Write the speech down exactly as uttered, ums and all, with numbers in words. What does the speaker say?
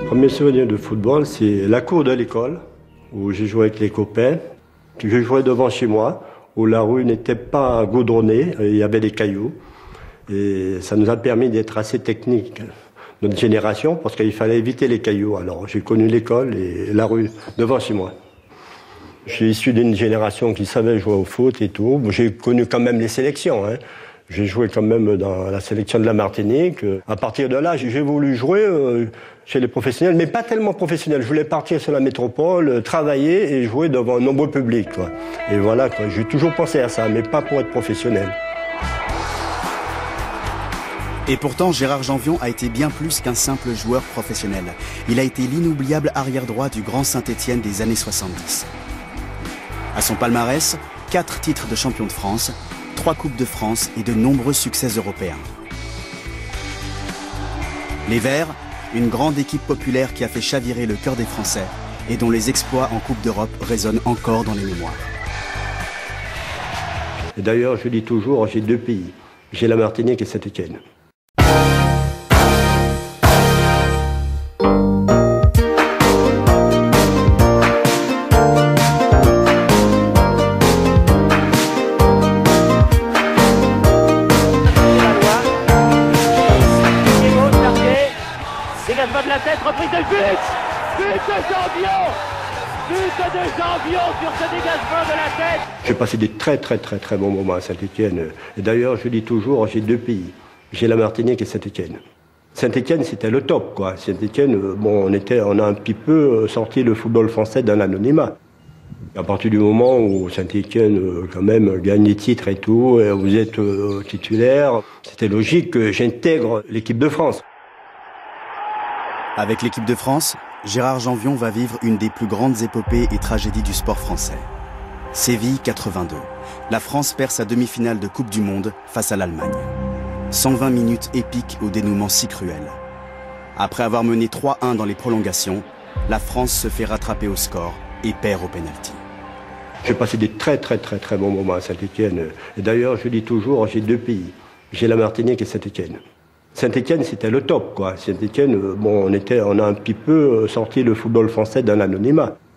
Premier souvenir de football, c'est la cour de l'école, où j'ai joué avec les copains. Je jouais devant chez moi, où la rue n'était pas goudronnée, il y avait des cailloux. Et ça nous a permis d'être assez techniques, notre génération, parce qu'il fallait éviter les cailloux. Alors j'ai connu l'école et la rue devant chez moi. Je suis issu d'une génération qui savait jouer au foot et tout. J'ai connu quand même les sélections, hein. J'ai joué quand même dans la sélection de la Martinique. À partir de là, j'ai voulu jouer euh, chez les professionnels, mais pas tellement professionnels. Je voulais partir sur la métropole, travailler et jouer devant un nombreux public, quoi. Et voilà, quoi. J'ai toujours pensé à ça, mais pas pour être professionnel. Et pourtant, Gérard Janvion a été bien plus qu'un simple joueur professionnel. Il a été l'inoubliable arrière-droit du Grand Saint-Étienne des années soixante-dix. À son palmarès, quatre titres de champion de France, trois Coupes de France et de nombreux succès européens. Les Verts, une grande équipe populaire qui a fait chavirer le cœur des Français et dont les exploits en Coupe d'Europe résonnent encore dans les mémoires. Et d'ailleurs, je dis toujours, j'ai deux pays. J'ai la Martinique et Saint-Étienne. Dégagement de la tête, reprise de but. But de Janvion. But de Janvion sur ce dégagement de la tête. J'ai passé des très très très très bons moments à Saint-Étienne. Et d'ailleurs, je dis toujours, j'ai deux pays. J'ai la Martinique et Saint-Étienne. Saint-Étienne, c'était le top, quoi. Saint-Étienne, bon, on était, on a un petit peu sorti le football français d'un anonymat. À partir du moment où Saint-Étienne, quand même, gagne les titres et tout, et vous êtes euh, titulaire, c'était logique que j'intègre l'équipe de France. Avec l'équipe de France, Gérard Janvion va vivre une des plus grandes épopées et tragédies du sport français. Séville quatre-vingt-deux. La France perd sa demi-finale de Coupe du Monde face à l'Allemagne. cent vingt minutes épiques au dénouement si cruel. Après avoir mené trois un dans les prolongations, la France se fait rattraper au score et perd au pénalty. J'ai passé des très très très très bons moments à Saint-Étienne. Et d'ailleurs, je dis toujours, j'ai deux pays. J'ai la Martinique et Saint-Étienne. Saint-Étienne, c'était le top, quoi. Saint-Étienne, bon, on était, on a un petit peu sorti le football français d'un anonymat.